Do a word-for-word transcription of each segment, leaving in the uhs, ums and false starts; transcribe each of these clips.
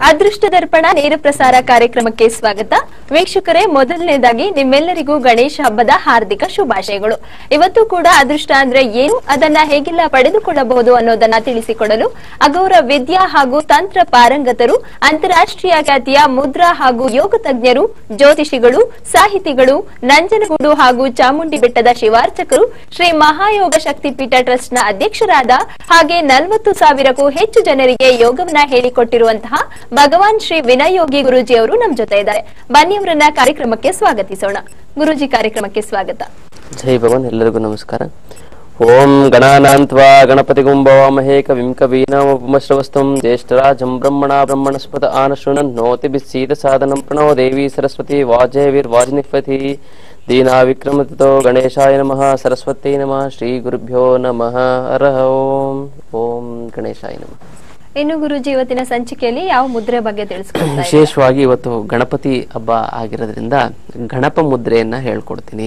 ಅದೃಷ್ಟ ದರ್ಪಣ ನೇರ ಪ್ರಸಾರ ಕಾರ್ಯಕ್ರಮಕ್ಕೆ ಸ್ವಾಗತ. ವೀಕ್ಷಕರೇ, ಮೊದಲನೇದಾಗಿ ನಿಮ್ಮೆಲ್ಲರಿಗೂ ಗಣೇಶ ಹಬ್ಬದ ಹಾರ್ದಿಕ ಶುಭಾಶಯಗಳು. ಇವತ್ತು ಕೂಡ ಅದೃಷ್ಟ ಅಂದ್ರೆ ಏನು, ಅದನ್ನ ಹೇಗೆಲ್ಲ ಪಡೆದುಕೊಳ್ಳಬಹುದು ಅನ್ನೋದನ್ನ ತಿಳಿಸಿಕೊಡಲು ಅಗೌರ ವಿದ್ಯಾ ಹಾಗೂ ತಂತ್ರ ಪಾರಂಗತರು, ಅಂತಾರಾಷ್ಟ್ರೀಯ ಖ್ಯಾತಿಯ ಮುದ್ರಾ ಹಾಗೂ ಯೋಗ ತಜ್ಞರು, ಜ್ಯೋತಿಷಿಗಳು, ಸಾಹಿತಿಗಳು, ನಂಜನಗೂಡು ಹಾಗೂ ಚಾಮುಂಡಿ ಬೆಟ್ಟದ ಶಿವಾರ್ಚಕರು, ಶ್ರೀ ಮಹಾಯೋಗ ಶಕ್ತಿಪೀಠ ಟ್ರಸ್ಟ್ ನ ಅಧ್ಯಕ್ಷರಾದ ಹಾಗೆ ನಲವತ್ತು ಸಾವಿರಕ್ಕೂ ಹೆಚ್ಚು ಜನರಿಗೆ ಯೋಗವನ್ನ ಹೇಳಿಕೊಟ್ಟಿರುವಂತಹ ಭಗವಾನ್ ಶ್ರೀ ವಿನಯ್ ಯೋಗಿ ಗುರೂಜಿ ಅವರು ನಮ್ಮ ಜೊತೆ ಇದ್ದಾರೆ. ಬನ್ನಿ ಅವರನ್ನ ಕಾರ್ಯಕ್ರಮಕ್ಕೆ ಸ್ವಾಗತಿಸೋಣ. ಗುರೂಜಿ, ಕಾರ್ಯಕ್ರಮಕ್ಕೆ ಸ್ವಾಗತ. ಜೈ ಭಗವಾನ್. ಎಲ್ಲರಿಗೂ ನಮಸ್ಕಾರ. ಓಂ ಗಣಾನಾಂತ್ವಾ ಗಣಪತಿ ಗುಂಭವಾಮಹೇ ಕವಿಂ ಕವೀನಾಮುಪಮಶ್ರವಸ್ತಂ ಜ್ಯೇಷ್ಠರಾಜಂ ಬ್ರಹ್ಮಣ ಬ್ರಹ್ಮಣಸ್ಪದ ಆನಶೃಣನ್ ನೋತಿ ಬಿಸ್ಸೀದ ಸಾಧನಂ ಪ್ರಣೋ ದೇವಿ ಸರಸ್ವತಿ ವಾಜಯವಿರ್ ವಾಜನಿಫತಿ ದೀನಾ ವಿಕ್ರಮತೋ ಗಣೇಶಾಯ ನಮಃ ಸರಸ್ವತಿ ನಮಃ ಶ್ರೀ ಗುರುಭ್ಯೋ ನಮಃ. ಹರಃ ಓಂ. ಓಂ ಗಣೇಶಾಯ ನಮಃ. ಇನ್ನು ಗುರೂಜಿ, ಇವತ್ತಿನ ಸಂಚಿಕೆಯಲ್ಲಿ ಯಾವ ಮುದ್ರೆ ಬಗ್ಗೆ ತಿಳಿಸ್ಕೊಡ್ತಾರೆ? ವಿಶೇಷವಾಗಿ ಇವತ್ತು ಗಣಪತಿ ಹಬ್ಬ ಆಗಿರೋದ್ರಿಂದ ಗಣಪ ಮುದ್ರೆಯನ್ನ ಹೇಳ್ಕೊಡ್ತೀನಿ.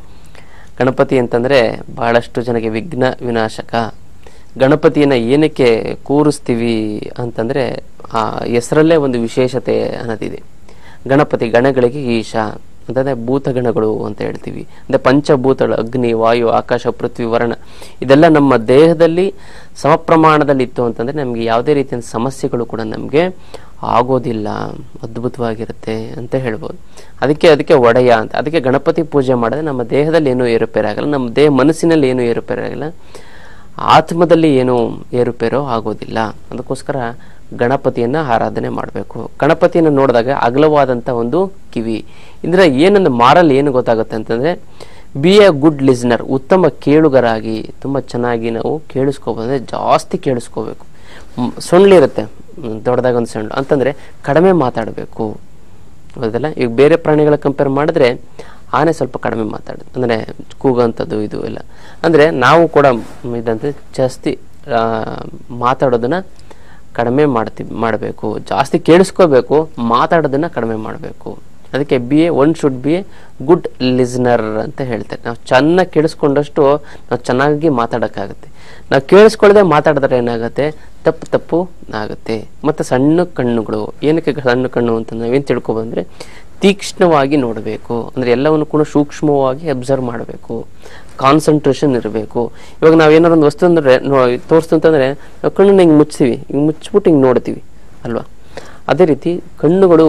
ಗಣಪತಿ ಅಂತಂದ್ರೆ ಬಹಳಷ್ಟು ಜನಕ್ಕೆ ವಿಘ್ನ ವಿನಾಶಕ. ಗಣಪತಿಯನ್ನ ಏನಕ್ಕೆ ಕೂರಿಸ್ತೀವಿ ಅಂತಂದ್ರೆ ಆ ಹೆಸರಲ್ಲೇ ಒಂದು ವಿಶೇಷತೆ ಅನ್ನೋದಿದೆ. ಗಣಪತಿ ಗಣಗಳಿಗೆ ಈಶಾ ಅಂತಂದ್ರೆ ಭೂತಗಣಗಳು ಅಂತ ಹೇಳ್ತೀವಿ. ಅಂದ್ರೆ ಪಂಚಭೂತಗಳು ಅಗ್ನಿ, ವಾಯು, ಆಕಾಶ, ಪೃಥ್ವಿ, ವರ್ಣ ಇದೆಲ್ಲ ನಮ್ಮ ದೇಹದಲ್ಲಿ ಸಮ ಪ್ರಮಾಣದಲ್ಲಿ ಇತ್ತು ಅಂತಂದ್ರೆ ನಮ್ಗೆ ಯಾವುದೇ ರೀತಿಯ ಸಮಸ್ಯೆಗಳು ಕೂಡ ನಮ್ಗೆ ಆಗೋದಿಲ್ಲ, ಅದ್ಭುತವಾಗಿರುತ್ತೆ ಅಂತ ಹೇಳ್ಬೋದು. ಅದಕ್ಕೆ ಅದಕ್ಕೆ ಒಡೆಯ ಅಂತ. ಅದಕ್ಕೆ ಗಣಪತಿ ಪೂಜೆ ಮಾಡಿದ್ರೆ ನಮ್ಮ ದೇಹದಲ್ಲಿ ಏನೂ ಏರುಪೇರಾಗಲ್ಲ, ನಮ್ಮ ದೇಹ ಮನಸ್ಸಿನಲ್ಲಿ ಏನೂ ಏರುಪೇರಾಗಲ್ಲ, ಆತ್ಮದಲ್ಲಿ ಏನು ಏರುಪೇರೋ ಆಗೋದಿಲ್ಲ. ಅದಕ್ಕೋಸ್ಕರ ಗಣಪತಿಯನ್ನ ಆರಾಧನೆ ಮಾಡಬೇಕು. ಗಣಪತಿಯನ್ನು ನೋಡಿದಾಗ ಅಗಲವಾದಂತ ಒಂದು ಕಿವಿ ಅಂದ್ರೆ ಏನಂದ್ರೆ ಮಾರಲ್ಲಿ ಏನು ಗೊತ್ತಾಗುತ್ತೆ ಅಂತಂದ್ರೆ ಬಿ ಎ ಗುಡ್ ಲಿಸ್ನರ್, ಉತ್ತಮ ಕೇಳುಗರಾಗಿ ತುಂಬಾ ಚೆನ್ನಾಗಿ ನಾವು ಕೇಳಿಸ್ಕೋಬಹುದು. ಜಾಸ್ತಿ ಕೇಳಿಸ್ಕೋಬೇಕು. ಸೊಂಡ್ಲಿರುತ್ತೆ ದೊಡ್ಡದಾಗ ಒಂದು ಸೊಂಡ್ಲು ಅಂತಂದ್ರೆ ಕಡಿಮೆ ಮಾತಾಡಬೇಕು. ಹೌದಲ್ಲ? ಈಗ ಬೇರೆ ಪ್ರಾಣಿಗಳ ಕಂಪೇರ್ ಮಾಡಿದ್ರೆ ಆನೆ ಸ್ವಲ್ಪ ಕಡಿಮೆ ಮಾತಾಡುತ್ತೆ, ಅಂದ್ರೆ ಕೂಗಂಥದ್ದು ಇದು ಎಲ್ಲ. ಅಂದ್ರೆ ನಾವು ಕೂಡ ಇದಂತೆ ಜಾಸ್ತಿ ಆ ಮಾತಾಡೋದನ್ನ ಕಡಿಮೆ ಮಾಡ್ತೀವಿ ಮಾಡಬೇಕು, ಜಾಸ್ತಿ ಕೇಳಿಸ್ಕೋಬೇಕು, ಮಾತಾಡೋದನ್ನ ಕಡಿಮೆ ಮಾಡಬೇಕು. ಅದಕ್ಕೆ be a one should be a good listener ಅಂತ ಹೇಳ್ತಾರೆ. ನಾವು ಚೆನ್ನಾಗಿ ಕೇಳಿಸ್ಕೊಂಡಷ್ಟು ನಾವು ಚೆನ್ನಾಗಿ ಮಾತಾಡೋಕ್ಕಾಗುತ್ತೆ. ನಾವು ಕೇಳಿಸ್ಕೊಳ್ಳದೆ ಮಾತಾಡಿದ್ರೆ ಏನಾಗುತ್ತೆ, ತಪ್ಪು ತಪ್ಪು ಆಗುತ್ತೆ. ಮತ್ತೆ ಸಣ್ಣ ಕಣ್ಣುಗಳು, ಏನಕ್ಕೆ ಸಣ್ಣ ಕಣ್ಣು ಅಂತ ನಾವೇನು ತಿಳ್ಕೊಬಂದ್ರೆ ತೀಕ್ಷ್ಣವಾಗಿ ನೋಡಬೇಕು, ಅಂದ್ರೆ ಎಲ್ಲವನ್ನು ಕೂಡ ಸೂಕ್ಷ್ಮವಾಗಿ ಅಬ್ಸರ್ವ್ ಮಾಡಬೇಕು, ಕಾನ್ಸಂಟ್ರೇಷನ್ ಇರಬೇಕು. ಇವಾಗ ನಾವ್ ಏನಾದ್ರು ಒಂದು ವಸ್ತು ಅಂದ್ರೆ ತೋರಿಸ್ತು ಅಂತಂದ್ರೆ ನಾವು ಕಣ್ಣನ್ನ ಹಿಂಗೆ ಮುಚ್ತೀವಿ, ಹಿಂಗೆ ಮುಚ್ಚಿಬಿಟ್ಟು ಹಿಂಗೆ ನೋಡ್ತೀವಿ ಅಲ್ವಾ? ಅದೇ ರೀತಿ ಕಣ್ಣುಗಳು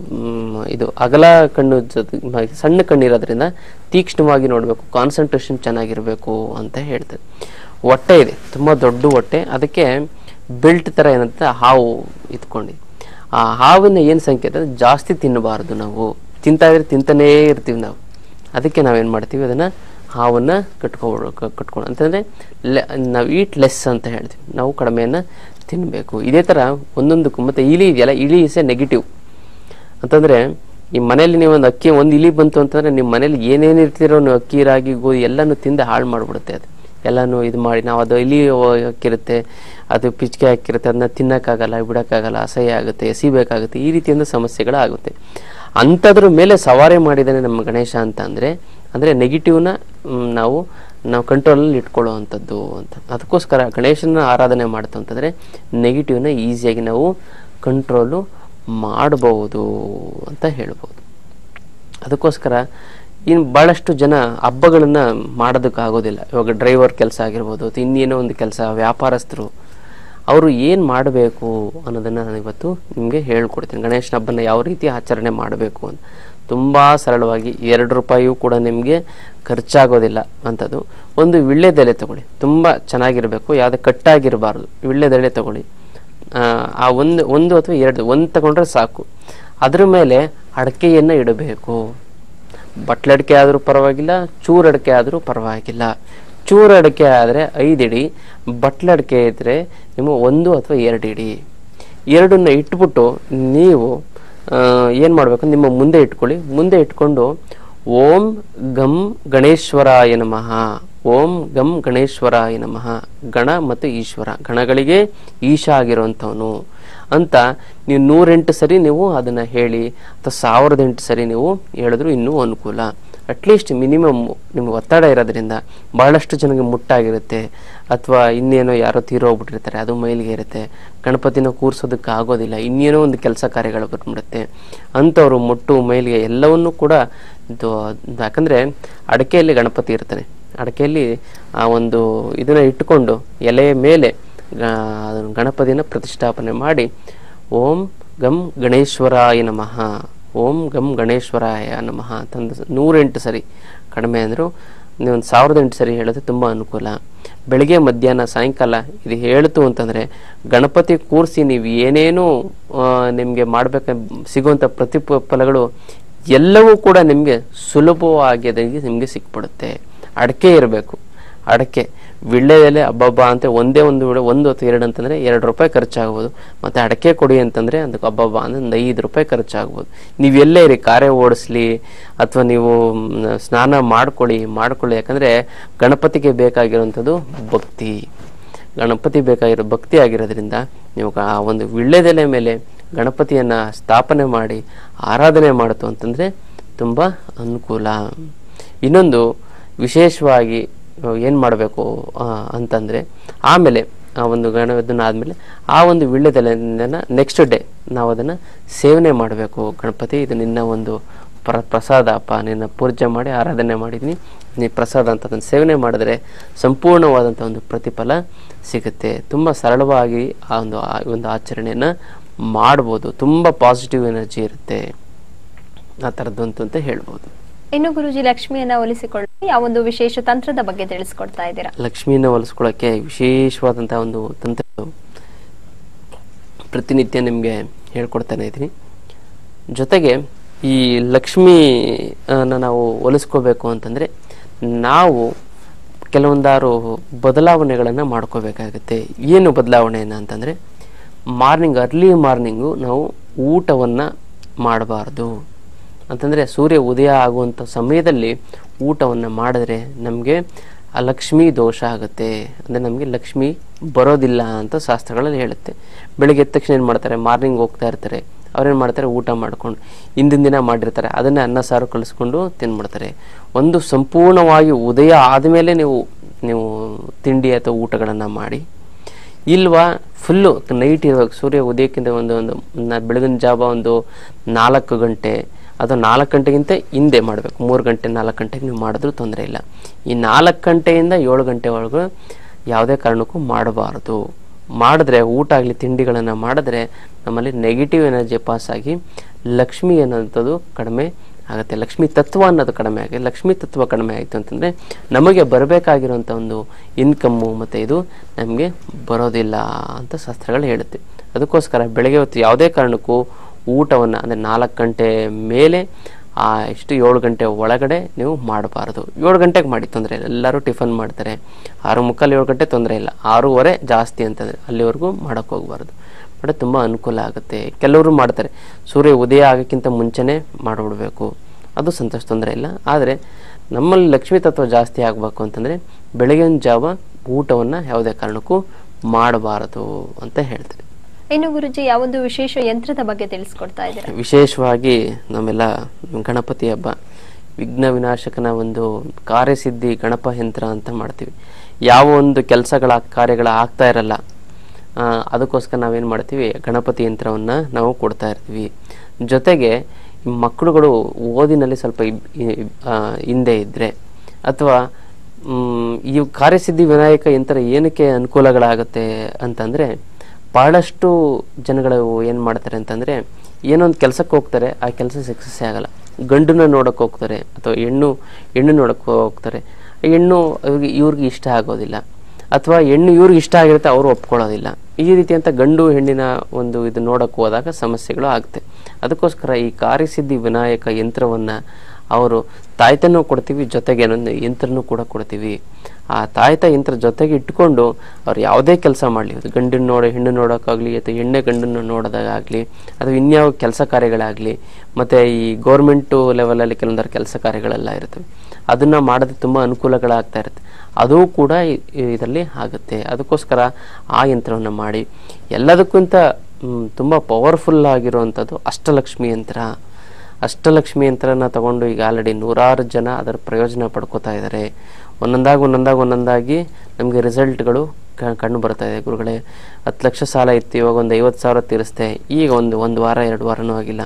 ಇದು ಅಗಲ ಕಣ್ಣು ಜೊತೆ ಸಣ್ಣ ಕಣ್ಣಿರೋದ್ರಿಂದ ತೀಕ್ಷ್ಣವಾಗಿ ನೋಡಬೇಕು, ಕಾನ್ಸಂಟ್ರೇಷನ್ ಚೆನ್ನಾಗಿರ್ಬೇಕು ಅಂತ ಹೇಳ್ತಾರೆ. ಹೊಟ್ಟೆ ಇದೆ, ತುಂಬಾ ದೊಡ್ಡ ಹೊಟ್ಟೆ, ಅದಕ್ಕೆ ಬೆಲ್ಟ್ ತರ ಏನಂತ ಹಾವು ಇತ್ಕೊಂಡು, ಆ ಹಾವನ್ನ ಏನ್ ಸಂಕೇತ ಅಂದ್ರೆ ಜಾಸ್ತಿ ತಿನ್ನಬಾರದು. ನಾವು ತಿಂತಾ ಇದ್ರೆ ತಿಂತಾನೇ ಇರ್ತೀವಿ ನಾವು. ಅದಕ್ಕೆ ನಾವೇನ್ ಮಾಡ್ತೀವಿ, ಅದನ್ನ ಹಾವನ್ನ ಕಟ್ಕೊ ಕಟ್ಕೊಂಡು ಅಂತಂದ್ರೆ ನಾವು ಈಟ್ ಲೆಸ್ ಅಂತ ಹೇಳ್ತೀವಿ, ನಾವು ಕಡಿಮೆಯನ್ನ ತಿನ್ಬೇಕು. ಇದೇ ತರ ಒಂದೊಂದಕ್ಕೂ. ಮತ್ತೆ ಇಲಿ ಇದೆಯಲ್ಲ, ಇಲಿ ಇಸ್ ಎ ನೆಗೆಟಿವ್ ಅಂತಂದ್ರೆ ಈ ಮನೇಲಿ ನೀವು ಒಂದು ಅಕ್ಕಿ ಒಂದು ಇಲಿ ಬಂತು ಅಂತಂದ್ರೆ ನಿಮ್ಮ ಮನೇಲಿ ಏನೇನು ಇರ್ತಿರೋ ನೀವು ಅಕ್ಕಿ, ರಾಗಿ, ಗೋಧಿ ಎಲ್ಲಾನು ತಿಂದು ಹಾಳು ಮಾಡ್ಬಿಡುತ್ತೆ. ಅದು ಎಲ್ಲಾನು ಇದು ಮಾಡಿ ನಾವು ಅದು ಇಲಿ ಹಾಕಿರುತ್ತೆ, ಅದು ಪಿಚ್ಕೆ ಹಾಕಿರುತ್ತೆ, ಅದನ್ನ ತಿನ್ನಕ್ಕಾಗಲ್ಲ, ಬಿಡಕ್ಕಾಗಲ್ಲ, ಅಸಹ್ಯ ಆಗುತ್ತೆ, ಎಸಿಬೇಕಾಗುತ್ತೆ. ಈ ರೀತಿಯಿಂದ ಸಮಸ್ಯೆಗಳಾಗುತ್ತೆ. ಅಂಥದ್ರ ಮೇಲೆ ಸವಾರಿ ಮಾಡಿದ್ದಾನೆ ನಮ್ಮ ಗಣೇಶ ಅಂತ ಅಂದ್ರೆ ಅಂದ್ರೆ ನೆಗೆಟಿವ್ನ ನಾವು ನಾವು ಕಂಟ್ರೋಲಲ್ಲಿ ಇಟ್ಕೊಳ್ಳುವಂಥದ್ದು ಅಂತ. ಅದಕ್ಕೋಸ್ಕರ ಗಣೇಶನ ಆರಾಧನೆ ಮಾಡ್ತು ಅಂತಂದ್ರೆ ನೆಗೆಟಿವ್ನ ಈಸಿಯಾಗಿ ನಾವು ಕಂಟ್ರೋಲು ಮಾಡಬಹುದು ಅಂತ ಹೇಳ್ಬೋದು. ಅದಕ್ಕೋಸ್ಕರ ಇನ್ನು ಬಹಳಷ್ಟು ಜನ ಹಬ್ಬಗಳನ್ನ ಮಾಡೋದಕ್ಕಾಗೋದಿಲ್ಲ. ಇವಾಗ ಡ್ರೈವರ್ ಕೆಲಸ ಆಗಿರ್ಬೋದು, ಇನ್ನೇನೋ ಒಂದು ಕೆಲಸ, ವ್ಯಾಪಾರಸ್ಥರು, ಅವರು ಏನು ಮಾಡಬೇಕು ಅನ್ನೋದನ್ನ ನಾನು ಇವತ್ತು ನಿಮಗೆ ಹೇಳ್ಕೊಡ್ತೀನಿ. ಗಣೇಶನ ಹಬ್ಬನ ಯಾವ ರೀತಿ ಆಚರಣೆ ಮಾಡಬೇಕು ಅಂತ ತುಂಬಾ ಸರಳವಾಗಿ, ಎರಡು ರೂಪಾಯಿಯೂ ಕೂಡ ನಿಮಗೆ ಖರ್ಚಾಗೋದಿಲ್ಲ ಅಂಥದ್ದು. ಒಂದು ವಿಳ್ಳೆದೆಲೆ ತಗೊಳ್ಳಿ, ತುಂಬಾ ಚೆನ್ನಾಗಿರ್ಬೇಕು, ಯಾವುದೇ ಕಟ್ಟಾಗಿರಬಾರ್ದು. ವಿಳ್ಳೆದೆಲೆ ತಗೊಳ್ಳಿ, ಆ ಒಂದು ಒಂದು ಅಥವಾ ಎರಡು ಒಂದು ತಗೊಂಡ್ರೆ ಸಾಕು. ಅದ್ರ ಮೇಲೆ ಅಡಕೆಯನ್ನ ಇಡಬೇಕು. ಬಟ್ಲಡಿಕೆ ಆದ್ರೂ ಪರವಾಗಿಲ್ಲ, ಚೂರು ಅಡಕೆ ಆದ್ರೂ ಪರವಾಗಿಲ್ಲ. ಚೂರು ಅಡಕೆ ಆದ್ರೆ ಐದು ಇಡಿ, ಬಟ್ಲಡಿಕೆ ಇದ್ರೆ ನಿಮ್ಮ ಒಂದು ಅಥವಾ ಎರಡು ಇಡಿ. ಎರಡನ್ನ ಇಟ್ಬಿಟ್ಟು ನೀವು ಏನ್ ಮಾಡ್ಬೇಕು, ನಿಮ್ಮ ಮುಂದೆ ಇಟ್ಕೊಳ್ಳಿ. ಮುಂದೆ ಇಟ್ಕೊಂಡು ಓಂ ಗಂ ಗಣೇಶ್ವರಾಯ ನಮಃ, ಓಂ ಗಂ ಗಣೇಶ್ವರಾಯ ನಮಃ. ಗಣ ಮತ್ತು ಈಶ್ವರ, ಗಣಗಳಿಗೆ ಈಶಾ ಆಗಿರುವಂಥವನು ಅಂತ ನೀವು ನೂರೆಂಟು ಸರಿ ನೀವು ಅದನ್ನ ಹೇಳಿ, ಅಥವಾ ಸಾವಿರದ ಎಂಟು ಸರಿ ನೀವು ಹೇಳಿದ್ರು ಇನ್ನೂ ಅನುಕೂಲ. ಅಟ್ಲೀಸ್ಟ್ ಮಿನಿಮಮ್ ನಿಮ್ಗೆ ಒತ್ತಡ ಇರೋದ್ರಿಂದ ಬಹಳಷ್ಟು ಜನಕ್ಕೆ ಮುಟ್ಟಾಗಿರುತ್ತೆ, ಅಥವಾ ಇನ್ನೇನೋ ಯಾರೋ ತೀರೋಗ್ಬಿಟ್ಟಿರ್ತಾರೆ, ಅದು ಮೈಲಿಗೆ ಇರುತ್ತೆ, ಗಣಪತಿನ ಕೂರಿಸೋದಕ್ಕೆ ಆಗೋದಿಲ್ಲ, ಇನ್ನೇನೋ ಒಂದು ಕೆಲಸ ಕಾರ್ಯಗಳು ಬಂದ್ಬಿಡುತ್ತೆ ಅಂಥವ್ರು ಮುಟ್ಟು ಮೈಲಿಗೆ ಎಲ್ಲವನ್ನೂ ಕೂಡ ಇದು, ಯಾಕಂದರೆ ಅಡಕೆಯಲ್ಲಿ ಗಣಪತಿ ಇರ್ತಾನೆ, ಅಡಕೆಯಲ್ಲಿ ಆ ಒಂದು ಇದನ್ನು ಇಟ್ಟುಕೊಂಡು ಎಲೆಯ ಮೇಲೆ ಗಣಪತಿನ ಪ್ರತಿಷ್ಠಾಪನೆ ಮಾಡಿ ಓಂ ಗಂ ಗಣೇಶ್ವರಾಯ ನಮಃ, ಓಂ ಗಂ ಗಣೇಶ್ವರಾಯ ನಮಃ ಅಂತಂದು ನೂರೆಂಟು ಸರಿ, ಕಡಿಮೆ ಅಂದರೂ ನೀವು ಒಂದು ಸಾವಿರದ ಎಂಟು ಸರಿ ಹೇಳೋದು ತುಂಬ ಅನುಕೂಲ. ಬೆಳಗ್ಗೆ ಮಧ್ಯಾಹ್ನ ಸಾಯಂಕಾಲ ಇದು ಹೇಳ್ತು ಅಂತಂದರೆ ಗಣಪತಿ ಕೂರಿಸಿ ನೀವು ಏನೇನು ನಿಮಗೆ ಮಾಡಬೇಕ ಸಿಗುವಂಥ ಪ್ರತಿಫಲಗಳು ಎಲ್ಲವೂ ಕೂಡ ನಿಮಗೆ ಸುಲಭವಾಗಿ ಅದಕ್ಕೆ ನಿಮಗೆ ಸಿಕ್ಬಿಡುತ್ತೆ. ಅಡಕೆ ಇರಬೇಕು, ಅಡಕೆ ವಿಳ್ಳೆದೆಲೆ ಹಬ್ಬಬ್ಬ ಅಂತ ಒಂದೇ ಒಂದು ವಿಳೆ ಒಂದು ಅಥವಾ ಎರಡು ಅಂತಂದರೆ ಎರಡು ರೂಪಾಯಿ ಖರ್ಚಾಗ್ಬೋದು, ಮತ್ತು ಅಡಕೆ ಕೊಡಿ ಅಂತಂದರೆ ಅದಕ್ಕೆ ಹಬ್ಬಬ್ಬ ಅಂದರೆ ಒಂದು ಐದು ರೂಪಾಯಿ ಖರ್ಚಾಗ್ಬೋದು. ನೀವು ಎಲ್ಲೇ ಇರಿ, ಕಾರ್ಯ ಓಡಿಸ್ಲಿ ಅಥವಾ ನೀವು ಸ್ನಾನ ಮಾಡ್ಕೊಳ್ಳಿ ಮಾಡ್ಕೊಳ್ಳಿ ಯಾಕಂದರೆ ಗಣಪತಿಗೆ ಬೇಕಾಗಿರೋವಂಥದ್ದು ಭಕ್ತಿ, ಗಣಪತಿ ಬೇಕಾಗಿರೋ ಭಕ್ತಿ ಆಗಿರೋದ್ರಿಂದ ನೀವು ಆ ಒಂದು ವಿಳ್ಳೆದೆಲೆ ಮೇಲೆ ಗಣಪತಿಯನ್ನು ಸ್ಥಾಪನೆ ಮಾಡಿ ಆರಾಧನೆ ಮಾಡ್ತು ಅಂತಂದರೆ ತುಂಬ ಅನುಕೂಲ. ಇನ್ನೊಂದು ವಿಶೇಷವಾಗಿ ಏನು ಮಾಡಬೇಕು ಅಂತಂದರೆ, ಆಮೇಲೆ ಆ ಒಂದು ಗಣ ಇದನ್ನ ಆದಮೇಲೆ ಆ ಒಂದು ವಿಳ್ಳೆದೆಲೆನ ನೆಕ್ಸ್ಟ್ ಡೇ ನಾವು ಅದನ್ನು ಸೇವನೆ ಮಾಡಬೇಕು. ಗಣಪತಿ ಇದು ನಿನ್ನ ಒಂದು ಪ್ರ ಪ್ರಸಾದ ಅಪ್ಪ, ನಿನ್ನ ಪೂಜೆ ಮಾಡಿ ಆರಾಧನೆ ಮಾಡಿದ್ದೀನಿ, ನೀ ಪ್ರಸಾದ ಅಂತ ಅದನ್ನು ಸೇವನೆ ಮಾಡಿದ್ರೆ ಸಂಪೂರ್ಣವಾದಂಥ ಒಂದು ಪ್ರತಿಫಲ ಸಿಗುತ್ತೆ. ತುಂಬ ಸರಳವಾಗಿ ಆ ಒಂದು ಆ ಒಂದು ಆಚರಣೆಯನ್ನು ಮಾಡ್ಬೋದು, ತುಂಬ ಪಾಸಿಟಿವ್ ಎನರ್ಜಿ ಇರುತ್ತೆ ಆ ಥರದ್ದು ಅಂತ ಹೇಳ್ಬೋದು. ಇನ್ನು ಗುರುಜಿ, ಲಕ್ಷ್ಮಿಯನ್ನ ಒಲಿಸಿಕೊಳ್ಳಿ ಯಾವ ಒಂದು ವಿಶೇಷ ತಂತ್ರದ ಬಗ್ಗೆ ತಿಳಿಸ್ಕೊಡ್ತಾ ಇದ್ದೀರಾ? ಲಕ್ಷ್ಮಿಯನ್ನ ಒಲಿಸ್ಕೊಳ್ಳೋಕ್ಕೆ ವಿಶೇಷವಾದಂತಹ ಒಂದು ತಂತ್ರ ಪ್ರತಿನಿತ್ಯ ನಿಮಗೆ ಹೇಳ್ಕೊಡ್ತಾನೆ ಇದ್ದೀನಿ. ಜೊತೆಗೆ ಈ ಲಕ್ಷ್ಮಿ ನಾವು ಒಲಿಸ್ಕೋಬೇಕು ಅಂತಂದರೆ ನಾವು ಕೆಲವೊಂದಾರು ಬದಲಾವಣೆಗಳನ್ನು ಮಾಡ್ಕೋಬೇಕಾಗುತ್ತೆ. ಏನು ಬದಲಾವಣೆಯನ್ನು ಅಂತಂದರೆ, ಮಾರ್ನಿಂಗ್ ಅರ್ಲಿ ಮಾರ್ನಿಂಗು ನಾವು ಊಟವನ್ನು ಮಾಡಬಾರ್ದು ಅಂತಂದರೆ ಸೂರ್ಯ ಉದಯ ಆಗುವಂಥ ಸಮಯದಲ್ಲಿ ಊಟವನ್ನು ಮಾಡಿದ್ರೆ ನಮಗೆ ಆ ಲಕ್ಷ್ಮೀ ದೋಷ ಆಗುತ್ತೆ, ಅಂದರೆ ನಮಗೆ ಲಕ್ಷ್ಮಿ ಬರೋದಿಲ್ಲ ಅಂತ ಶಾಸ್ತ್ರಗಳಲ್ಲಿ ಹೇಳುತ್ತೆ. ಬೆಳಗ್ಗೆ ಎದ್ದ ತಕ್ಷಣ ಏನು ಮಾಡ್ತಾರೆ, ಮಾರ್ನಿಂಗ್ ಹೋಗ್ತಾ ಇರ್ತಾರೆ, ಅವ್ರೇನು ಮಾಡ್ತಾರೆ, ಊಟ ಮಾಡ್ಕೊಂಡು ಹಿಂದಿನ ದಿನ ಮಾಡಿರ್ತಾರೆ ಅದನ್ನೇ ಅನ್ನ ಸಾರು ಕಳಿಸ್ಕೊಂಡು ತಿನ್ಬಿಡ್ತಾರೆ. ಒಂದು ಸಂಪೂರ್ಣವಾಗಿ ಉದಯ ಆದಮೇಲೆ ನೀವು ನೀವು ತಿಂಡಿ ಅಥವಾ ಊಟಗಳನ್ನು ಮಾಡಿ, ಇಲ್ವಾ ಫುಲ್ಲು ನೈಟ್ ಇರುವಾಗ ಸೂರ್ಯ ಉದಯಕ್ಕಿಂತ ಒಂದು ಒಂದು ಬೆಳಗಿನ ಜಾವ ಒಂದು ನಾಲ್ಕು ಗಂಟೆ ಅಥವಾ ನಾಲ್ಕು ಗಂಟೆಗಿಂತ ಹಿಂದೆ ಮಾಡಬೇಕು. ಮೂರು ಗಂಟೆ ನಾಲ್ಕು ಗಂಟೆಗೆ ನೀವು ಮಾಡಿದ್ರೂ ತೊಂದರೆ ಇಲ್ಲ. ಈ ನಾಲ್ಕು ಗಂಟೆಯಿಂದ ಏಳು ಗಂಟೆ ಒಳಗೆ ಯಾವುದೇ ಕಾರಣಕ್ಕೂ ಮಾಡಬಾರ್ದು. ಮಾಡಿದ್ರೆ ಊಟ ಆಗಲಿ ತಿಂಡಿಗಳನ್ನು ಮಾಡಿದ್ರೆ ನಮ್ಮಲ್ಲಿ ನೆಗೆಟಿವ್ ಎನರ್ಜಿ ಪಾಸ್ ಆಗಿ ಲಕ್ಷ್ಮಿ ಅನ್ನೋಂಥದ್ದು ಕಡಿಮೆ ಆಗುತ್ತೆ, ಲಕ್ಷ್ಮಿ ತತ್ವ ಅನ್ನೋದು ಕಡಿಮೆ ಆಗಿ ಲಕ್ಷ್ಮಿ ತತ್ವ ಕಡಿಮೆ ಆಯಿತು ಅಂತಂದರೆ ನಮಗೆ ಬರಬೇಕಾಗಿರುವಂಥ ಒಂದು ಇನ್ಕಮ್ಮು ಮತ್ತು ಇದು ನಮಗೆ ಬರೋದಿಲ್ಲ ಅಂತ ಶಾಸ್ತ್ರಗಳು ಹೇಳುತ್ತೆ. ಅದಕ್ಕೋಸ್ಕರ ಬೆಳಗ್ಗೆ ಹೊತ್ತು ಯಾವುದೇ ಕಾರಣಕ್ಕೂ ಊಟವನ್ನು ಅಂದರೆ ನಾಲ್ಕು ಗಂಟೆ ಮೇಲೆ ಆ ಎಷ್ಟು ಏಳು ಗಂಟೆ ಒಳಗಡೆ ನೀವು ಮಾಡಬಾರ್ದು. ಏಳು ಗಂಟೆಗೆ ಮಾಡಿ ತೊಂದರೆ ಇಲ್ಲ, ಎಲ್ಲರೂ ಟಿಫನ್ ಮಾಡ್ತಾರೆ. ಆರು ಮುಕ್ಕಾಲು ಏಳು ಗಂಟೆ ತೊಂದರೆ ಇಲ್ಲ, ಆರೂವರೆ ಜಾಸ್ತಿ ಅಂತಂದರೆ ಅಲ್ಲಿವರೆಗೂ ಮಾಡೋಕ್ಕೆ ಹೋಗ್ಬಾರ್ದು. ಬಟ್ ತುಂಬ ಅನುಕೂಲ ಆಗುತ್ತೆ. ಕೆಲವರು ಮಾಡ್ತಾರೆ ಸೂರ್ಯ ಉದಯ ಆಗೋಕ್ಕಿಂತ ಮುಂಚೆನೇ ಮಾಡಿಬಿಡ್ಬೇಕು, ಅದು ಸಂತೋಷ, ತೊಂದರೆ ಇಲ್ಲ. ಆದರೆ ನಮ್ಮಲ್ಲಿ ಲಕ್ಷ್ಮೀ ತತ್ವ ಜಾಸ್ತಿ ಆಗಬೇಕು ಅಂತಂದರೆ ಬೆಳಗಿನ ಜಾವ ಊಟವನ್ನು ಯಾವುದೇ ಕಾರಣಕ್ಕೂ ಮಾಡಬಾರದು ಅಂತ ಹೇಳ್ತಾರೆ. ಇನ್ನು ಗುರುಜಿ, ಯಾವೊಂದು ವಿಶೇಷ ಯಂತ್ರದ ಬಗ್ಗೆ ತಿಳಿಸ್ಕೊಡ್ತಾ ಇದ್ದೀರಾ? ವಿಶೇಷವಾಗಿ ನಮ್ಮೆಲ್ಲ ಗಣಪತಿ ಹಬ್ಬ ವಿಘ್ನ ವಿನಾಶಕನ ಒಂದು ಕಾರ್ಯಸಿದ್ಧಿ ಗಣಪ ಯಂತ್ರ ಅಂತ ಮಾಡ್ತೀವಿ. ಯಾವ ಒಂದು ಕೆಲಸಗಳ ಕಾರ್ಯಗಳ ಆಗ್ತಾ ಇರಲ್ಲ, ಅದಕ್ಕೋಸ್ಕರ ನಾವೇನು ಮಾಡ್ತೀವಿ, ಗಣಪತಿ ಯಂತ್ರವನ್ನು ನಾವು ಕೊಡ್ತಾ ಇರ್ತೀವಿ. ಜೊತೆಗೆ ಮಕ್ಕಳುಗಳು ಓದಿನಲ್ಲಿ ಸ್ವಲ್ಪ ಹಿಂದೆ ಇದ್ದರೆ ಅಥವಾ ಈ ಕಾರ್ಯಸಿದ್ಧಿ ವಿನಾಯಕ ಯಂತ್ರ ಏನಕ್ಕೆ ಅನುಕೂಲಗಳಾಗುತ್ತೆ ಅಂತಂದರೆ, ಭಾಳಷ್ಟು ಜನಗಳು ಏನು ಮಾಡ್ತಾರೆ ಅಂತಂದರೆ, ಏನೊಂದು ಕೆಲಸಕ್ಕೆ ಹೋಗ್ತಾರೆ, ಆ ಕೆಲಸ ಸಕ್ಸಸ್ಸೇ ಆಗಲ್ಲ. ಗಂಡನ್ನ ನೋಡೋಕೆ ಹೋಗ್ತಾರೆ ಅಥವಾ ಹೆಣ್ಣು ಹೆಣ್ಣು ನೋಡೋಕೆ ಹೋಗ್ತಾರೆ, ಹೆಣ್ಣು ಇವ್ರಿಗೆ ಇವ್ರಿಗೆ ಇಷ್ಟ ಆಗೋದಿಲ್ಲ, ಅಥವಾ ಹೆಣ್ಣು ಇವ್ರಿಗೆ ಇಷ್ಟ ಆಗಿರುತ್ತೆ, ಅವರು ಒಪ್ಕೊಳ್ಳೋದಿಲ್ಲ. ಈ ರೀತಿಯಂಥ ಗಂಡು ಹೆಣ್ಣಿನ ಒಂದು ಇದು ನೋಡೋಕೆ ಹೋದಾಗ ಸಮಸ್ಯೆಗಳು ಆಗುತ್ತೆ. ಅದಕ್ಕೋಸ್ಕರ ಈ ಕಾರ್ಯಸಿದ್ಧಿ ವಿನಾಯಕ ಯಂತ್ರವನ್ನು ಅವರು ತಾಯ್ತನೂ ಕೊಡ್ತೀವಿ, ಜೊತೆಗೆ ಏನೊಂದು ಯಂತ್ರನೂ ಕೂಡ ಕೊಡ್ತೀವಿ. ಆ ತಾಯ್ತ ಯಂತ್ರ ಜೊತೆಗೆ ಇಟ್ಕೊಂಡು ಅವ್ರು ಯಾವುದೇ ಕೆಲಸ ಮಾಡಲಿ, ಗಂಡನ್ನು ನೋಡಿ ಹೆಣ್ಣು ನೋಡೋಕ್ಕಾಗಲಿ ಅಥವಾ ಹೆಣ್ಣೆ ಗಂಡನ್ನು ನೋಡೋದಾಗಲಿ ಅಥವಾ ಇನ್ಯಾವ ಕೆಲಸ ಕಾರ್ಯಗಳಾಗಲಿ, ಮತ್ತು ಈ ಗೌರ್ಮೆಂಟು ಲೆವೆಲಲ್ಲಿ ಕೆಲವೊಂದರ ಕೆಲಸ ಕಾರ್ಯಗಳೆಲ್ಲ ಇರ್ತವೆ, ಅದನ್ನು ಮಾಡೋದು ತುಂಬ ಅನುಕೂಲಗಳಾಗ್ತಾ ಇರುತ್ತೆ. ಅದು ಕೂಡ ಇದರಲ್ಲಿ ಆಗುತ್ತೆ. ಅದಕ್ಕೋಸ್ಕರ ಆ ಯಂತ್ರವನ್ನು ಮಾಡಿ, ಎಲ್ಲದಕ್ಕಿಂತ ತುಂಬ ಪವರ್ಫುಲ್ ಆಗಿರುವಂಥದ್ದು ಅಷ್ಟಲಕ್ಷ್ಮಿ ಯಂತ್ರ. ಅಷ್ಟಲಕ್ಷ್ಮಿ ಯಂತ್ರನ ತಗೊಂಡು ಈಗ ಆಲ್ರೆಡಿ ನೂರಾರು ಜನ ಅದರ ಪ್ರಯೋಜನ ಪಡ್ಕೋತಾ ಇದ್ದಾರೆ. ಒಂದೊಂದಾಗಿ ಒಂದೊಂದಾಗಿ ಒಂದೊಂದಾಗಿ ನಮಗೆ ರಿಸಲ್ಟ್ಗಳು ಕಂಡು ಬರ್ತಾ ಇದೆ. ಗುರುಗಳೇ, ಹತ್ತು ಲಕ್ಷ ಸಾಲ ಇತ್ತು, ಇವಾಗ ಒಂದು ಐವತ್ತು ಸಾವಿರ ತೀರಿಸ್ತೆ, ಈಗ ಒಂದು ಒಂದು ವಾರ ಎರಡು ವಾರನೂ ಆಗಿಲ್ಲ.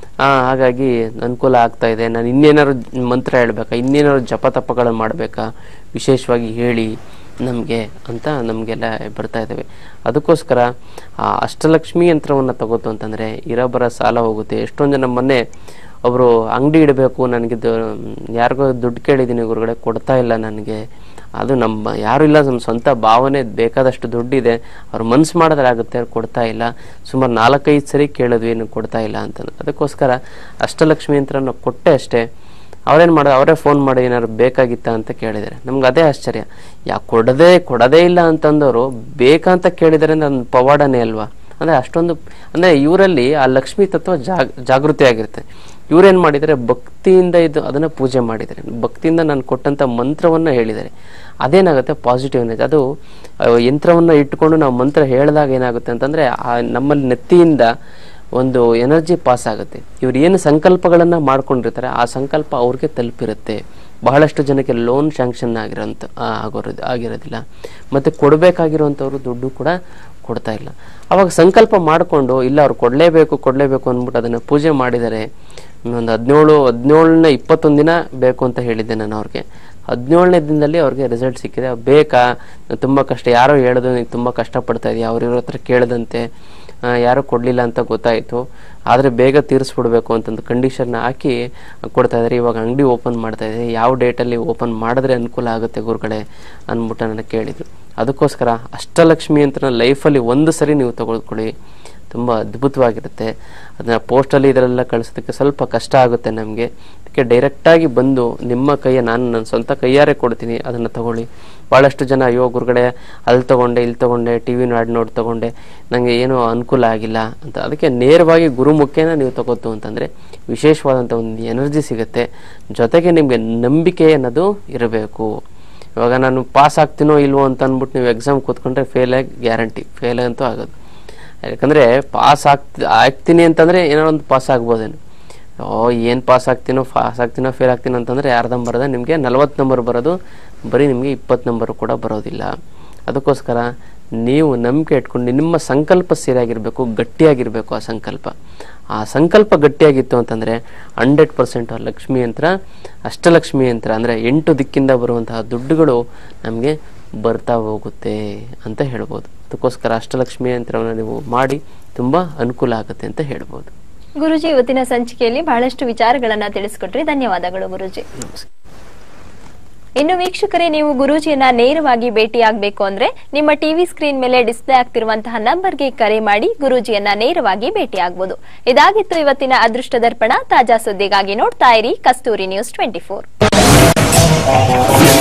ಹಾಗಾಗಿ ಅನುಕೂಲ ಆಗ್ತಾ ಇದೆ. ನಾನು ಇನ್ನೇನಾದ್ರು ಮಂತ್ರ ಹೇಳ್ಬೇಕಾ, ಇನ್ನೇನಾದ್ರು ಜಪ ತಪಗಳನ್ನು ಮಾಡಬೇಕಾ, ವಿಶೇಷವಾಗಿ ಹೇಳಿ ನಮಗೆ ಅಂತ ನಮಗೆಲ್ಲ ಬರ್ತಾ ಇದ್ದಾವೆ. ಅದಕ್ಕೋಸ್ಕರ ಆ ಅಷ್ಟಲಕ್ಷ್ಮಿ ಯಂತ್ರವನ್ನು ತಗೋತು ಅಂತಂದರೆ ಇರಬರ ಸಾಲ ಹೋಗುತ್ತೆ. ಎಷ್ಟೊಂದು ಜನ ಮೊನ್ನೆ ಒಬ್ಬರು ಅಂಗಡಿ ಇಡಬೇಕು, ನನಗೆ ಯಾರಿಗೋ ದುಡ್ಡು ಕೇಳಿದ್ದೀನಿ ಗುರುಗಳೇ, ಕೊಡ್ತಾ ಇಲ್ಲ ನನಗೆ. ಅದು ನಮ್ಮ ಯಾರು ಇಲ್ಲ, ನಮ್ಮ ಸ್ವಂತ ಭಾವನೆ, ಬೇಕಾದಷ್ಟು ದುಡ್ಡಿದೆ, ಅವ್ರು ಮನ್ಸು ಮಾಡಿದ್ರೆ ಆಗುತ್ತೆ, ಅವ್ರು ಕೊಡ್ತಾ ಇಲ್ಲ. ಸುಮಾರು ನಾಲ್ಕೈದು ಸರಿ ಕೇಳಿದ್ವಿ, ಏನು ಕೊಡ್ತಾ ಇಲ್ಲ ಅಂತ. ಅದಕ್ಕೋಸ್ಕರ ಅಷ್ಟಲಕ್ಷ್ಮಿ ಯಂತ್ರ ನಾವು ಕೊಟ್ಟೆ ಅಷ್ಟೇ. ಅವ್ರೇನು ಮಾಡೋದು, ಅವರೇ ಫೋನ್ ಮಾಡಿ ಏನಾದ್ರು ಬೇಕಾಗಿತ್ತಾ ಅಂತ ಕೇಳಿದ್ದಾರೆ. ನಮ್ಗೆ ಅದೇ ಆಶ್ಚರ್ಯ, ಯಾಕೆ ಕೊಡದೇ ಕೊಡದೇ ಇಲ್ಲ ಅಂತಂದವರು ಬೇಕಂತ ಕೇಳಿದರೆ ನನ್ನ ಪವಾಡನೇ ಅಲ್ವಾ. ಅಂದರೆ ಅಷ್ಟೊಂದು ಅಂದರೆ ಇವರಲ್ಲಿ ಆ ಲಕ್ಷ್ಮೀ ತತ್ವ ಜಾಗ ಜಾಗೃತಿ ಆಗಿರುತ್ತೆ. ಇವ್ರೇನು ಮಾಡಿದರೆ ಭಕ್ತಿಯಿಂದ ಇದು ಅದನ್ನು ಪೂಜೆ ಮಾಡಿದ್ದಾರೆ, ಭಕ್ತಿಯಿಂದ ನಾನು ಕೊಟ್ಟಂಥ ಮಂತ್ರವನ್ನು ಹೇಳಿದ್ದಾರೆ. ಅದೇನಾಗುತ್ತೆ, ಪಾಸಿಟಿವ್ ಎನರ್ಜಿ. ಅದು ಯಂತ್ರವನ್ನು ಇಟ್ಕೊಂಡು ನಾವು ಮಂತ್ರ ಹೇಳಿದಾಗ ಏನಾಗುತ್ತೆ ಅಂತಂದರೆ ಆ ನಮ್ಮಲ್ಲಿ ನೆತ್ತಿಯಿಂದ ಒಂದು ಎನರ್ಜಿ ಪಾಸ್ ಆಗುತ್ತೆ. ಇವ್ರು ಏನು ಸಂಕಲ್ಪಗಳನ್ನು ಮಾಡ್ಕೊಂಡಿರ್ತಾರೆ ಆ ಸಂಕಲ್ಪ ಅವ್ರಿಗೆ ತಲುಪಿರುತ್ತೆ. ಬಹಳಷ್ಟು ಜನಕ್ಕೆ ಲೋನ್ ಶಾಂಕ್ಷನ್ ಆಗಿರೋಂಥ ಆಗೋದು ಆಗಿರೋದಿಲ್ಲ, ಮತ್ತು ಕೊಡಬೇಕಾಗಿರುವಂಥವ್ರು ದುಡ್ಡು ಕೂಡ ಕೊಡ್ತಾ ಇಲ್ಲ. ಅವಾಗ ಸಂಕಲ್ಪ ಮಾಡಿಕೊಂಡು ಇಲ್ಲ ಅವ್ರು ಕೊಡಲೇಬೇಕು ಕೊಡಲೇಬೇಕು ಅಂದ್ಬಿಟ್ಟು ಅದನ್ನು ಪೂಜೆ ಮಾಡಿದರೆ ಒಂದು ಹದಿನೇಳು ಹದಿನೇಳನೇ ಇಪ್ಪತ್ತೊಂದು ದಿನ ಬೇಕು ಅಂತ ಹೇಳಿದ್ದೆ ನಾನು ಅವ್ರಿಗೆ. ಹದಿನೇಳನೇ ದಿನದಲ್ಲಿ ಅವ್ರಿಗೆ ರಿಸಲ್ಟ್ ಸಿಕ್ಕಿದೆ. ಬೇಕಾ, ತುಂಬ ಕಷ್ಟ, ಯಾರೋ ಹೇಳಿದ್ರು ನೀನು ತುಂಬ ಕಷ್ಟಪಡ್ತಾ ಇದೆಯಾ, ಅವ್ರ ಇವ್ರ ಹತ್ರ ಕೇಳದಂತೆ ಯಾರೂ ಕೊಡಲಿಲ್ಲ ಅಂತ ಗೊತ್ತಾಯಿತು, ಆದರೆ ಬೇಗ ತೀರಿಸ್ಬಿಡ್ಬೇಕು ಅಂತಂದು ಕಂಡೀಷನ್ನ ಹಾಕಿ ಕೊಡ್ತಾ ಇದ್ದಾರೆ. ಇವಾಗ ಅಂಗಡಿ ಓಪನ್ ಮಾಡ್ತಾ ಇದ್ದಾರೆ, ಯಾವ ಡೇಟಲ್ಲಿ ಓಪನ್ ಮಾಡಿದ್ರೆ ಅನುಕೂಲ ಆಗುತ್ತೆ ಗುರುಗಳೇ ಅಂದ್ಬಿಟ್ಟು ನನಗೆ ಕೇಳಿದರು. ಅದಕ್ಕೋಸ್ಕರ ಅಷ್ಟಲಕ್ಷ್ಮಿ ಅಂತ ಲೈಫಲ್ಲಿ ಒಂದು ಸರಿ ನೀವು ತಗೊಳ್ಕೊಳ್ಳಿ, ತುಂಬ ಅದ್ಭುತವಾಗಿರುತ್ತೆ. ಅದನ್ನು ಪೋಸ್ಟಲ್ಲಿ ಇದರೆಲ್ಲ ಕಳಿಸೋದಕ್ಕೆ ಸ್ವಲ್ಪ ಕಷ್ಟ ಆಗುತ್ತೆ ನಮಗೆ. ಅದಕ್ಕೆ ಡೈರೆಕ್ಟಾಗಿ ಬಂದು ನಿಮ್ಮ ಕೈಯ ನಾನು ನನ್ನ ಸ್ವಂತ ಕೈಯಾರೆ ಕೊಡ್ತೀನಿ, ಅದನ್ನು ತಗೊಳ್ಳಿ. ಭಾಳಷ್ಟು ಜನ ಅಯ್ಯೋ ಗುರುಗಳೇ ಅಲ್ಲಿ ತೊಗೊಂಡೆ ಇಲ್ಲಿ ತೊಗೊಂಡೆ ಟಿ ವಿ ನಾಡ್ ನೋಡಿ ತೊಗೊಂಡೆ ನನಗೆ ಏನೂ ಅನುಕೂಲ ಆಗಿಲ್ಲ ಅಂತ. ಅದಕ್ಕೆ ನೇರವಾಗಿ ಗುರುಮುಖೇನ ನೀವು ತಗೋತು ಅಂತಂದರೆ ವಿಶೇಷವಾದಂಥ ಒಂದು ಎನರ್ಜಿ ಸಿಗುತ್ತೆ. ಜೊತೆಗೆ ನಿಮಗೆ ನಂಬಿಕೆ ಅನ್ನೋದು ಇರಬೇಕು. ಇವಾಗ ನಾನು ಪಾಸ್ ಆಗ್ತೀನೋ ಇಲ್ವೋ ಅಂತ ಅಂದ್ಬಿಟ್ಟು ನೀವು ಎಕ್ಸಾಮ್ ಕೂತ್ಕೊಂಡ್ರೆ ಫೇಲ್ ಆಗಿ ಗ್ಯಾರಂಟಿ, ಫೇಲ್ ಅಂತೂ ಆಗೋದು. ಯಾಕಂದರೆ ಪಾಸ್ ಆಗ್ತಿ ಆಗ್ತೀನಿ ಅಂತಂದರೆ ಏನೋ ಒಂದು ಪಾಸ್ ಆಗ್ಬೋದೇನು, ಓ ಏನು ಪಾಸ್ ಆಗ್ತೀನೋ ಪಾಸ್ ಆಗ್ತೀನೋ ಫೇಲ್ ಆಗ್ತೀನೋ ಅಂತಂದರೆ ಅರ್ಧಂಬರ್ಧ ನಿಮಗೆ ನಲ್ವತ್ತು ನಂಬರ್ ಬರೋದು, ಬರೀ ನಿಮಗೆ ಇಪ್ಪತ್ತು ನಂಬರು ಕೂಡ ಬರೋದಿಲ್ಲ. ಅದಕ್ಕೋಸ್ಕರ ನೀವು ನಂಬಿಕೆ ಇಟ್ಕೊಂಡು ನಿಮ್ಮ ಸಂಕಲ್ಪ ಸರಿಯಾಗಿರಬೇಕು, ಗಟ್ಟಿಯಾಗಿರಬೇಕು. ಆ ಸಂಕಲ್ಪ ಆ ಸಂಕಲ್ಪ ಗಟ್ಟಿಯಾಗಿತ್ತು ಅಂತಂದರೆ ಹಂಡ್ರೆಡ್ ಪರ್ಸೆಂಟ್ ಲಕ್ಷ್ಮಿ ಯಂತ್ರ ಅಷ್ಟಲಕ್ಷ್ಮಿ ಯಂತ್ರ ಅಂದರೆ ಎಂಟು ದಿಕ್ಕಿಂದ ಬರುವಂತಹ ದುಡ್ಡುಗಳು ನಮಗೆ ಬರ್ತಾ ಹೋಗುತ್ತೆ ಅಂತ ಹೇಳ್ಬೋದು. ಅದಕ್ಕೋಸ್ಕರ ಅಷ್ಟಲಕ್ಷ್ಮಿ ಯಂತ್ರವನ್ನು ನೀವು ಮಾಡಿ ತುಂಬ ಅನುಕೂಲ ಆಗುತ್ತೆ ಅಂತ ಹೇಳ್ಬೋದು. ಗುರುಜಿ, ಇವತ್ತಿನ ಸಂಚಿಕೆಯಲ್ಲಿ ಬಹಳಷ್ಟು ವಿಚಾರಗಳನ್ನ ತಿಳಿಸಿಕೊಟ್ರಿ, ಧನ್ಯವಾದಗಳು ಗುರುಜಿ. ಇನ್ನು ವೀಕ್ಷಕರೇ, ನೀವು ಗುರೂಜಿಯನ್ನ ನೇರವಾಗಿ ಭೇಟಿಯಾಗಬೇಕು ಅಂದ್ರೆ ನಿಮ್ಮ ಟಿವಿ ಸ್ಕ್ರೀನ್ ಮೇಲೆ ಡಿಸ್ಪ್ಲೇ ಆಗ್ತಿರುವಂತಹ ನಂಬರ್ಗೆ ಕರೆ ಮಾಡಿ ಗುರೂಜಿಯನ್ನ ನೇರವಾಗಿ ಭೇಟಿಯಾಗಬಹುದು. ಇದಾಗಿತ್ತು ಇವತ್ತಿನ ಅದೃಷ್ಟ ದರ್ಪಣ. ತಾಜಾ ಸುದ್ದಿಗಾಗಿ ನೋಡ್ತಾ ಇರಿ ಕಸ್ತೂರಿ ನ್ಯೂಸ್ ಟ್ವೆಂಟಿ ಫೋರ್.